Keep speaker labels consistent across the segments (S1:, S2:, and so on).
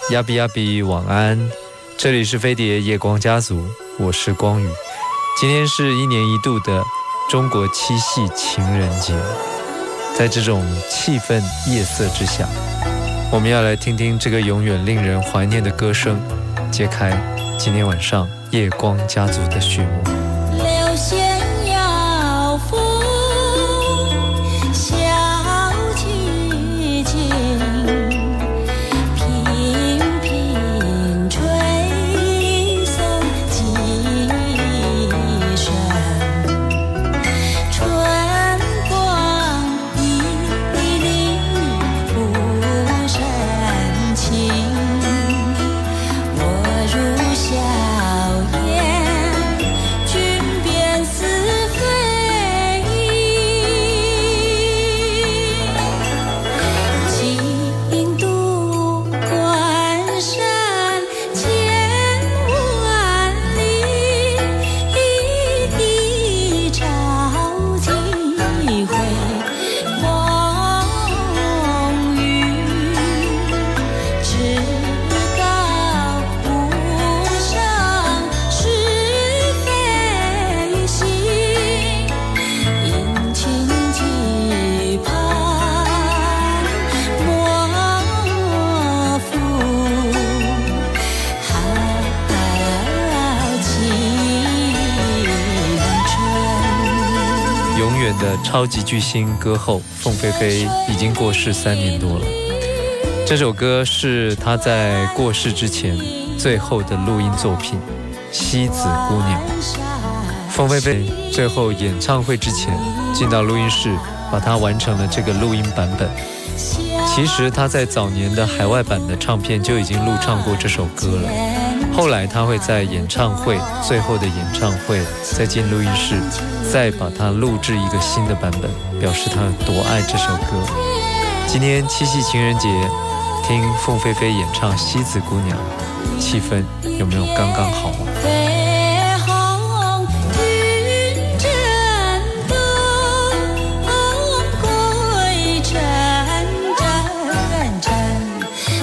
S1: 亚比亚比晚安，这里是飞碟夜光家族，我是光宇。今天是1年1度的中国七夕情人节，在这种气氛夜色之下，我们要来听听这个永远令人怀念的歌声，揭开今天晚上夜光家族的序幕。
S2: 流线摇拂，小提琴频频吹送几声，春光旖旎不深情，我如笑颜，君便似飞鹰，京都关山千万里，找机会风雨，至高无上是非心，殷勤期盼莫负好青春。
S1: 永远的超级巨星歌后凤飞飞已经过世3年多了。这首歌是她在过世之前最后的录音作品《西子姑娘》。凤飞飞最后演唱会之前进到录音室，把它完成了这个录音版本。其实她在早年的海外版的唱片就已经录唱过这首歌了，后来她会在演唱会最后的演唱会再进录音室，再把它录制一个新的版本，表示她有多爱这首歌。今天七夕情人节，听凤飞飞演唱《西子姑娘》，气氛有没有刚刚好啊？
S2: 飞鸿云震动，归程阵阵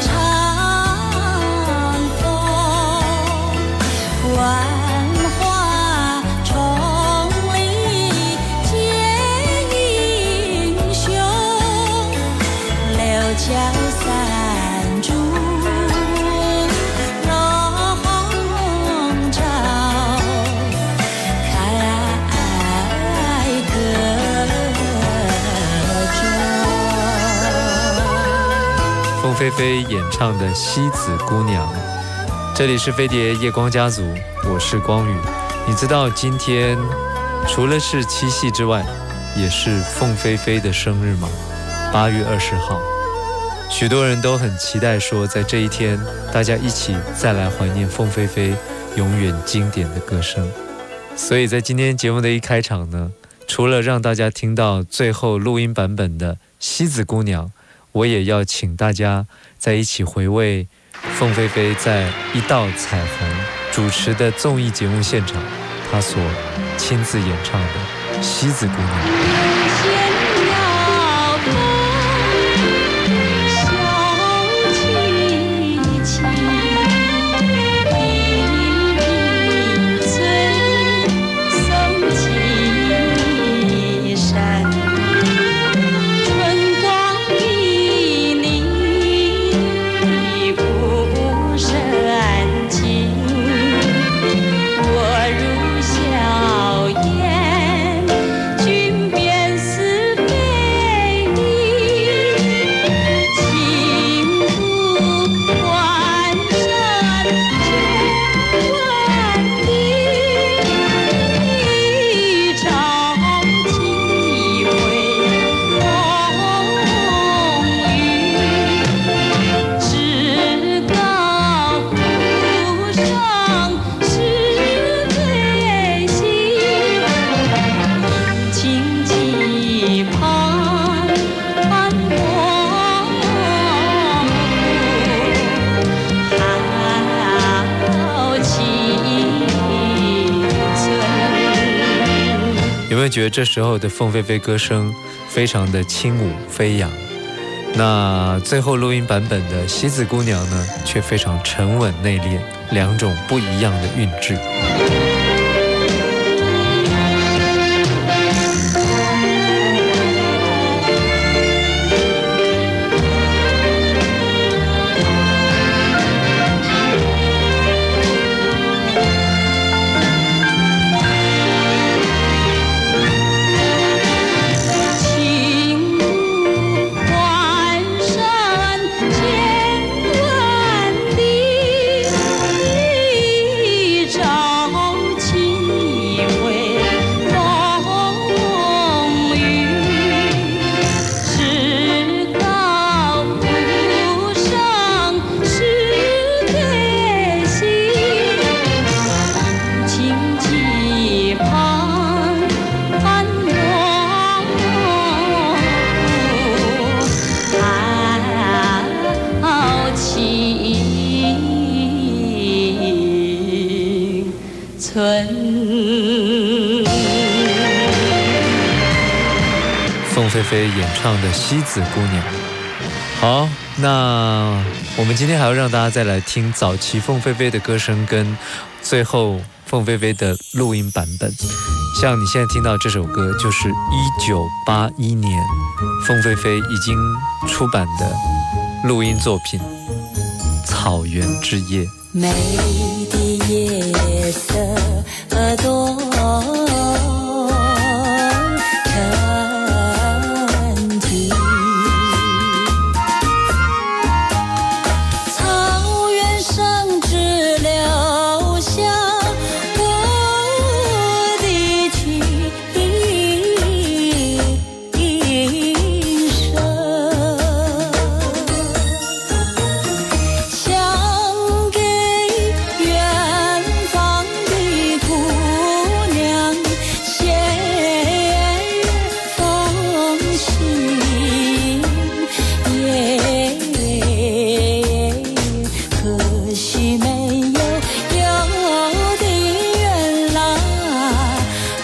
S2: 长风，万花丛里见英雄，六角散珠笼罩，开歌中。
S1: 凤飞飞演唱的《西子姑娘》，这里是飞碟夜光家族，我是光宇。你知道今天除了是七夕之外，也是凤飞飞的生日吗？8月20号。许多人都很期待说，在这一天大家一起再来怀念凤飞飞永远经典的歌声。所以在今天节目的一开场呢，除了让大家听到最后录音版本的《西子姑娘》，我也要请大家在一起回味凤飞飞在《一道彩虹》主持的综艺节目现场，她所亲自演唱的《西子姑娘》。有没有觉得这时候的凤飞飞歌声非常的轻舞飞扬？ 那最后录音版本的《西子姑娘》呢，却非常沉稳内敛，两种不一样的韵致。凤飞飞演唱的《西子姑娘》。好，那我们今天还要让大家再来听早期凤飞飞的歌声跟最后凤飞飞的录音版本。像你现在听到这首歌，就是1981年凤飞飞已经出版的录音作品《草原之夜》。
S2: 美的夜色多沉寂，草原上只留下我的琴声，想给远方的姑娘写封信，可惜没有的原来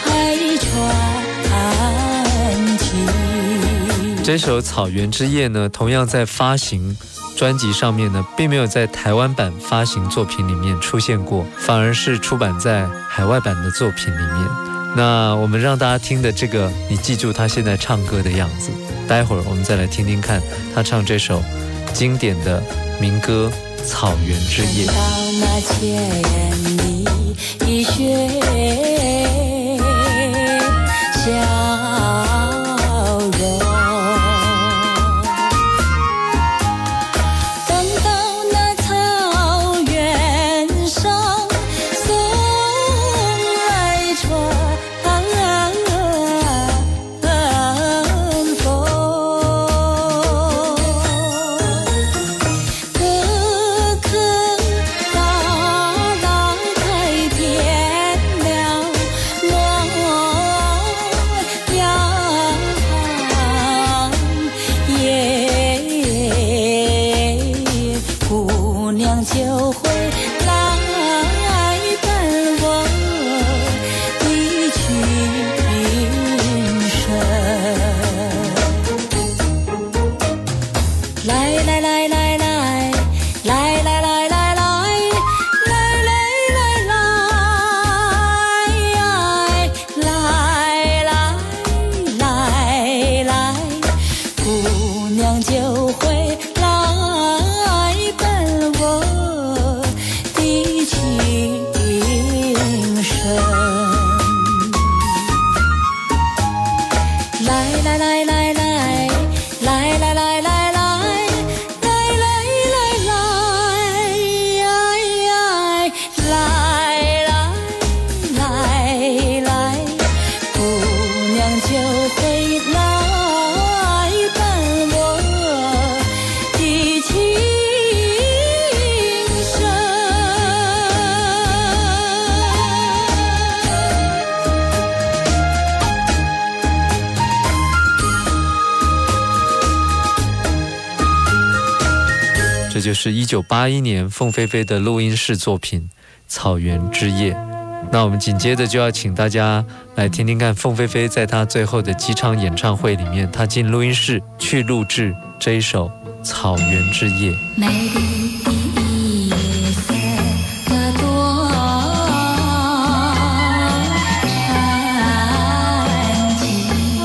S2: 传奇。
S1: 这首《草原之夜》呢，同样在发行专辑上面呢，并没有在台湾版发行作品里面出现过，反而是出版在海外版的作品里面。那我们让大家听的这个，你记住他现在唱歌的样子。待会儿我们再来听听看他唱这首经典的民歌《草原之夜》。
S2: 到那千里的雪笑容，等到那草原上送来春风，颗颗大大开遍了洛阳，姑娘就会来伴我的琴声，来来来来来来来来来来来来来来，姑娘就会来伴我的琴声，来来来来来来来来来来来，姑娘就会来伴我的琴声。
S1: 这就是1981年凤飞飞的录音室作品《草原之夜》。 那我们紧接着就要请大家来听听看凤飞飞在她最后的几场演唱会里面，她进录音室去录制这一首《草原之夜》。
S2: 美丽的夜色的多沉寂，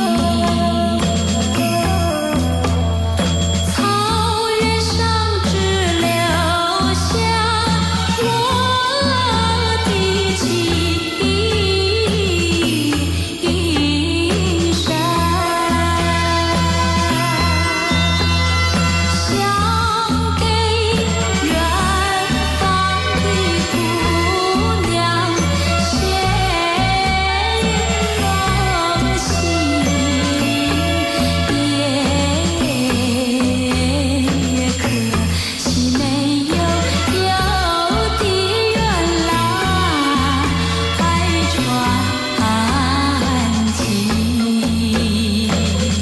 S2: 草原上只留下我的情深。想给远方的姑娘写封信，可惜没有邮递员来传情。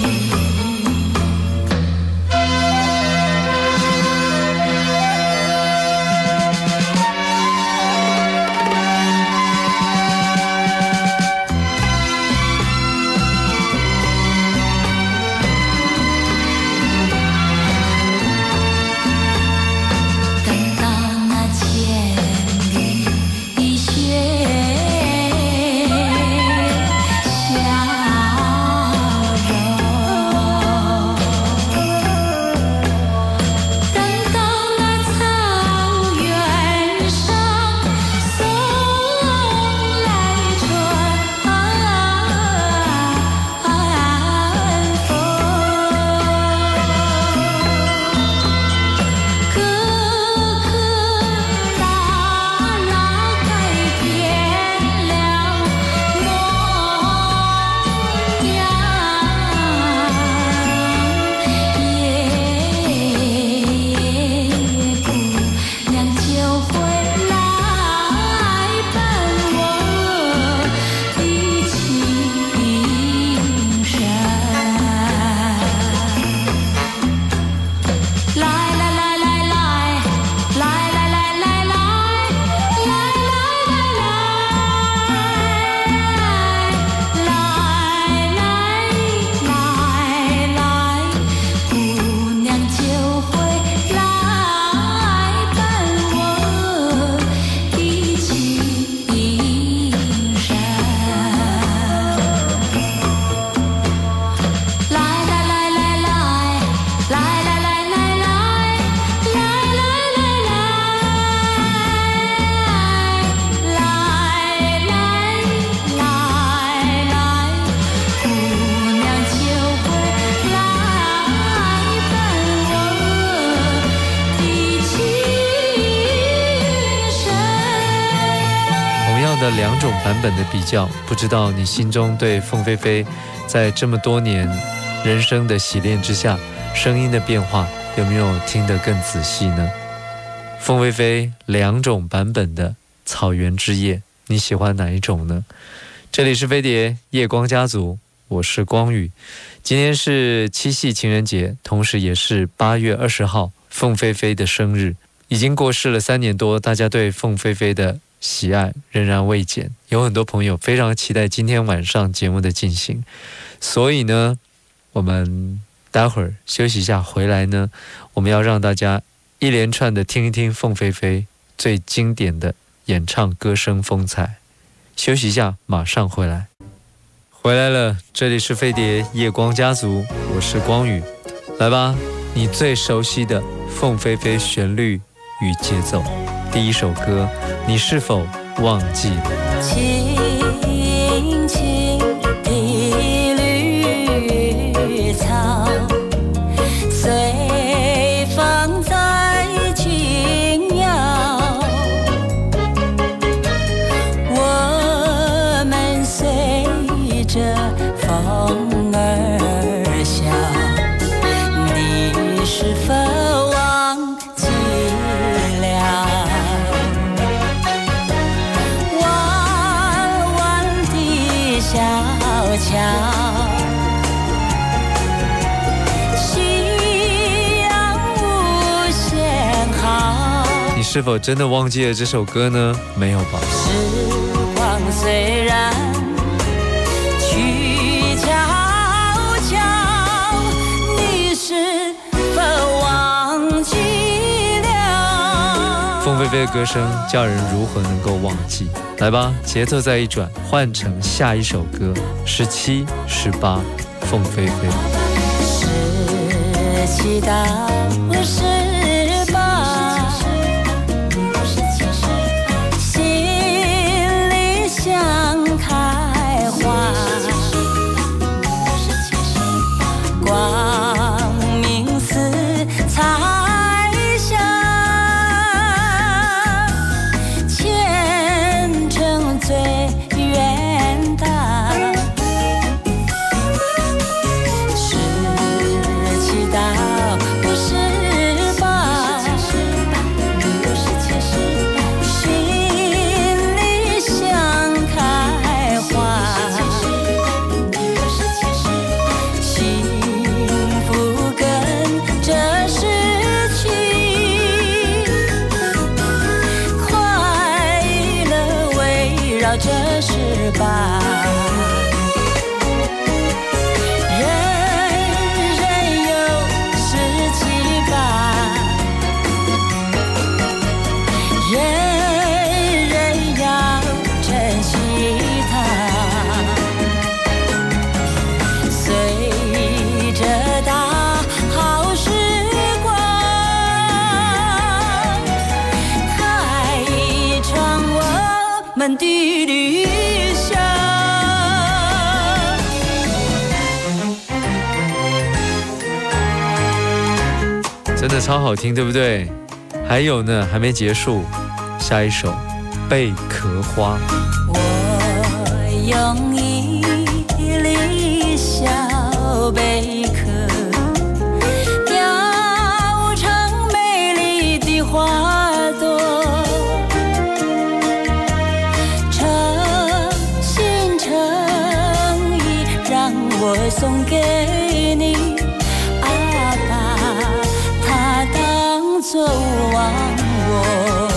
S2: 等到那千里的雪消融，等到那草原上送来春风，颗颗拉拉改变了模样，姑娘就会来伴我的情深。来来来来来，来来来来来，来来来来，姑娘就会来伴我的情深。来来来来来，来来来来来，来来来来，姑娘就会来伴我的情深。
S1: 同样的两种版本的比较，不知道你心中对凤飞飞在这么多年人生的洗练之下，声音的变化有没有听得更仔细呢？凤飞飞两种版本的《草原之夜》，你喜欢哪一种呢？这里是飞碟夜光家族，我是光宇。今天是七夕情人节，同时也是8月20号，凤飞飞的生日。已经过世了3年多，大家对凤飞飞的喜爱仍然未减，有很多朋友非常期待今天晚上节目的进行，所以呢，我们待会儿休息一下，回来呢，我们要让大家一连串的听一听凤飞飞最经典的演唱歌声风采。休息一下，马上回来。回来了，这里是飞碟夜光家族，我是光宇。来吧，你最熟悉的凤飞飞旋律与节奏，第一首歌，你是否忘记了？
S2: 青青的绿草，随风在轻摇，我们随着风儿笑，你是否忘记了？弯弯的小桥，夕阳无限好。
S1: 你是否真的忘记了这首歌呢？没有吧？
S2: 时光光虽然去悄悄，你是否忘记了？
S1: 凤飞飞的歌声叫人如何能够忘记？来吧，节奏再一转，换成下一首歌，17、18，凤飞飞。
S2: 17到18，心里像开花，光明似彩霞，前程最远大。17到18，心里像开花，幸福跟着逝去，快乐围绕着18。的旅行，
S1: 真的超好听，对不对？还有呢，还没结束，下一首《贝壳花》。
S2: 我用一粒小贝壳雕成美丽的花朵，我送给你，啊，把它当作忘我。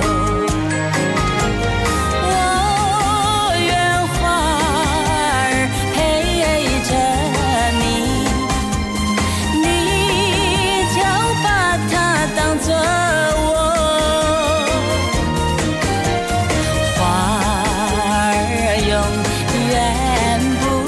S2: 我愿花儿陪着你，你就把它当作我。花儿永远不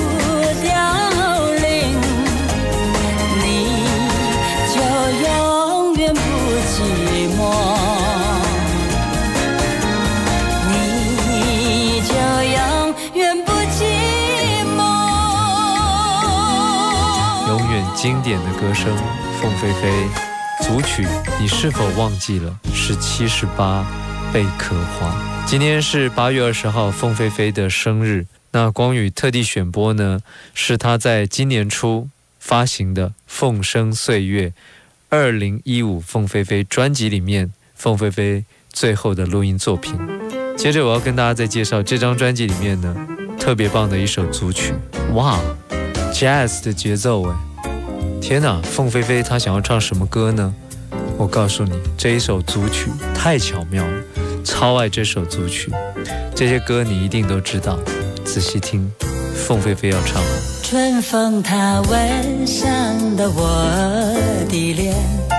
S1: 经典的歌声，凤飞飞。组曲你是否忘记了？17、18，贝壳花。今天是8月20号，凤飞飞的生日。那光宇特地选播呢，是他在今年初发行的《凤声岁月》2015凤飞飞专辑里面，凤飞飞最后的录音作品。接着我要跟大家再介绍这张专辑里面呢，特别棒的一首组曲。哇 ，Jazz 的节奏哎！天哪，凤飞飞她想要唱什么歌呢？我告诉你，这一首组曲太巧妙了，超爱这首组曲。这些歌你一定都知道，仔细听，凤飞飞要唱。
S2: 春风它吻上了我的脸，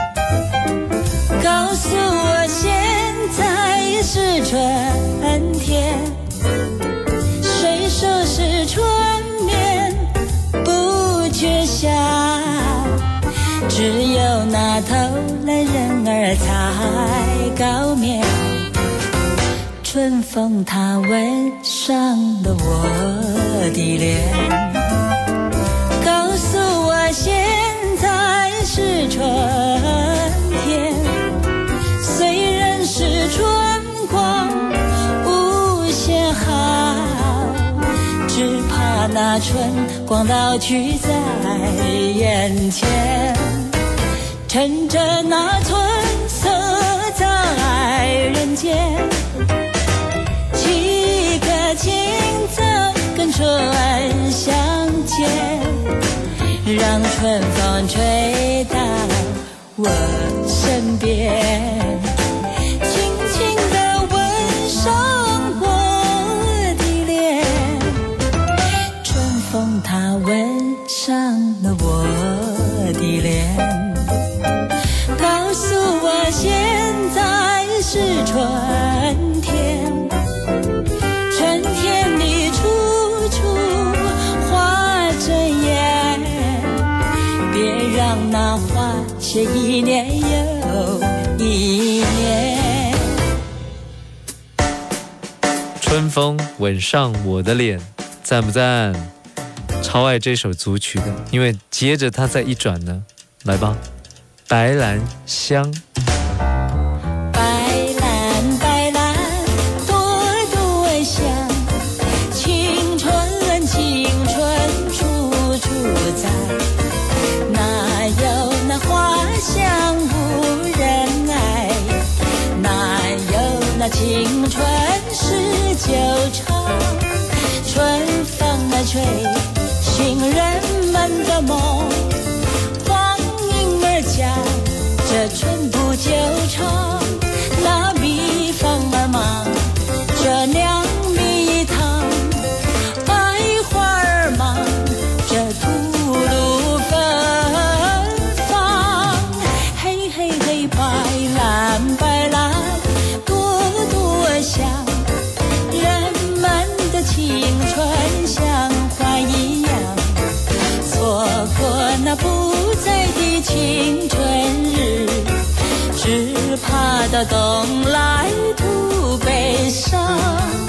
S2: 告诉我现在是春天。谁说是春眠不觉晓？只有那偷懒人儿才高眠。春风它吻上了我的脸，告诉我现在是春天。虽然是春光无限好，只怕那春光老去在眼前。趁着那春色在人间，起个清早跟春相见，让春风吹到我身边，轻轻地吻上我的
S3: 春天，春天里处处花争艳，别让那花谢一年又一年。
S1: 春风吻上我的脸，赞不赞？超爱这首组曲的，因为接着它再一转呢，来吧，白兰香。
S3: 白兰白兰朵朵香，青春青春处处在，哪有那花香无人爱，哪有那青春是久长。春风来吹醒人们的梦，黄莺儿叫这春不久长，那蜜蜂儿忙这酿蜜糖，百花儿忙这吐露芬芳。嘿嘿嘿，白兰白兰朵朵香，人们的青春像花一样，错过那不在的青春日，只怕到冬来徒悲伤。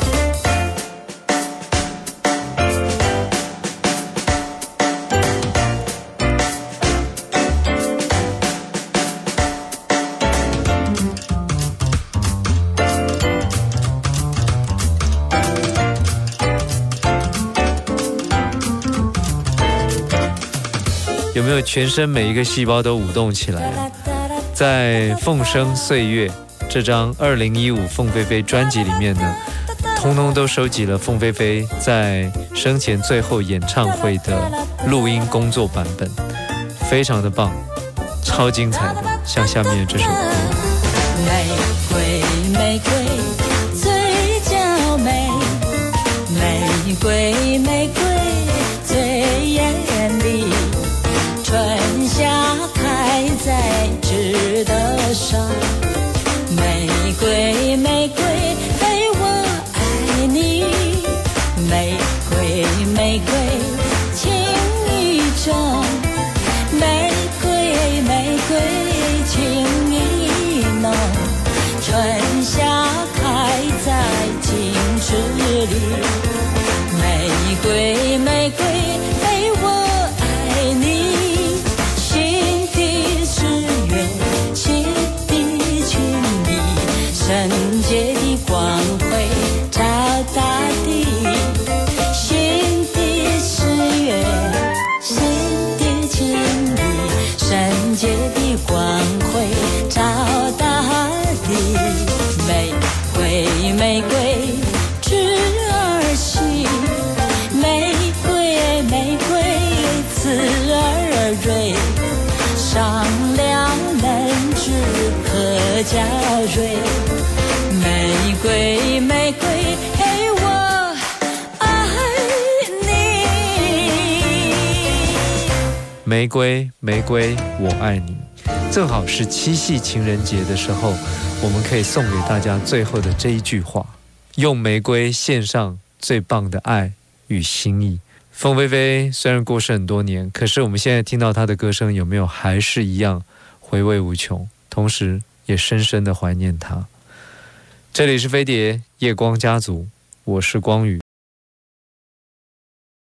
S1: 有没有全身每一个细胞都舞动起来啊？在《凤声岁月》这张2015凤飞飞专辑里面呢，通通都收集了凤飞飞在生前最后演唱会的录音工作版本，非常的棒，超精彩的，像下面这首歌。
S3: 玫瑰玫瑰最娇美，玫瑰玫瑰最艳丽，春夏开在枝头上，玫瑰玫瑰陪我爱你，玫瑰玫瑰情意重，玫瑰玫瑰情意浓，春夏开在静止里，玫瑰玫瑰陪我爱你，心底是缘，心底情意，圣洁的光辉照大地，心底是缘，心底情意，圣洁的光辉照大地。玫瑰玫瑰枝儿细，玫瑰玫瑰刺儿锐，上了嫩枝可娇蕊，玫瑰玫瑰陪我爱你。
S1: 玫瑰玫瑰我爱你，正好是七夕情人节的时候，我们可以送给大家最后的这一句话，用玫瑰献上最棒的爱与心意。凤飞飞虽然过世很多年，可是我们现在听到她的歌声，有没有还是一样回味无穷，同时也深深的怀念她。这里是飞碟夜光家族，我是光宇。